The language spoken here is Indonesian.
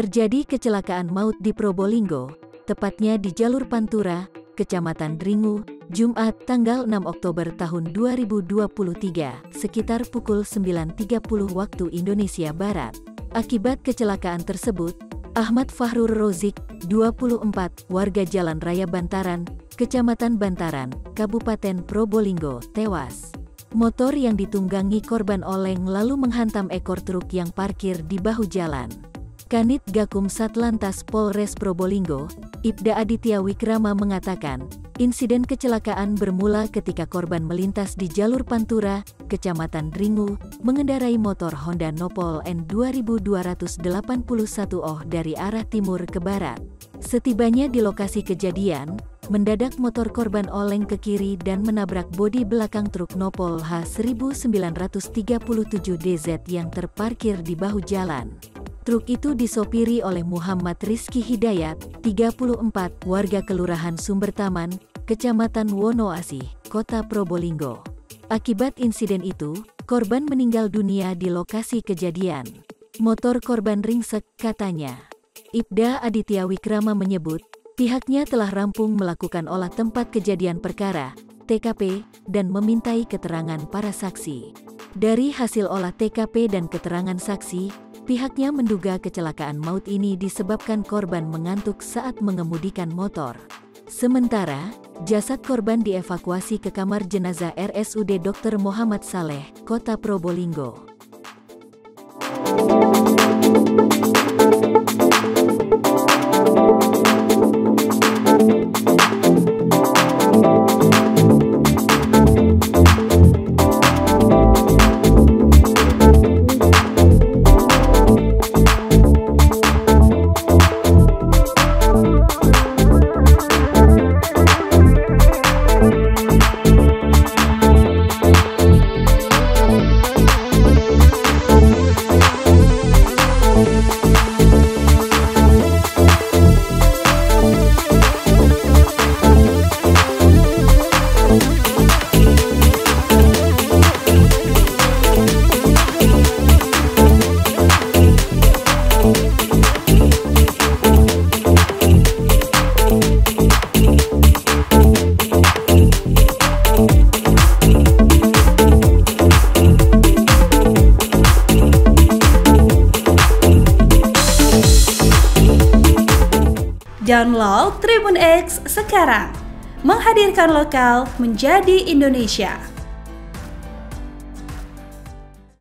Terjadi kecelakaan maut di Probolinggo, tepatnya di jalur Pantura, Kecamatan Dringu, Jumat tanggal 6 Oktober tahun 2023, sekitar pukul 9.30 waktu Indonesia Barat. Akibat kecelakaan tersebut, Ahmad Fahrur Rozik, 24, warga Jalan Raya Bantaran, Kecamatan Bantaran, Kabupaten Probolinggo, tewas. Motor yang ditunggangi korban oleng lalu menghantam ekor truk yang parkir di bahu jalan. Kanit Gakum Satlantas Polres Probolinggo, Ibda Aditya Wikrama mengatakan, insiden kecelakaan bermula ketika korban melintas di jalur Pantura, Kecamatan Dringu, mengendarai motor Honda Nopol N 2281 dari arah timur ke barat. Setibanya di lokasi kejadian, mendadak motor korban oleng ke kiri dan menabrak bodi belakang truk Nopol H 1937 DZ yang terparkir di bahu jalan. Truk itu disopiri oleh Muhammad Rizky Hidayat, 34, warga Kelurahan Sumbertaman, Kecamatan Wonoasih, Kota Probolinggo. Akibat insiden itu, korban meninggal dunia di lokasi kejadian. Motor korban ringsek, katanya. Ibda Aditya Wikrama menyebut, pihaknya telah rampung melakukan olah tempat kejadian perkara, TKP, dan memintai keterangan para saksi. Dari hasil olah TKP dan keterangan saksi, pihaknya menduga kecelakaan maut ini disebabkan korban mengantuk saat mengemudikan motor. Sementara, jasad korban dievakuasi ke kamar jenazah RSUD Dr. Muhammad Saleh, Kota Probolinggo. Download Tribun X sekarang, menghadirkan lokal menjadi Indonesia.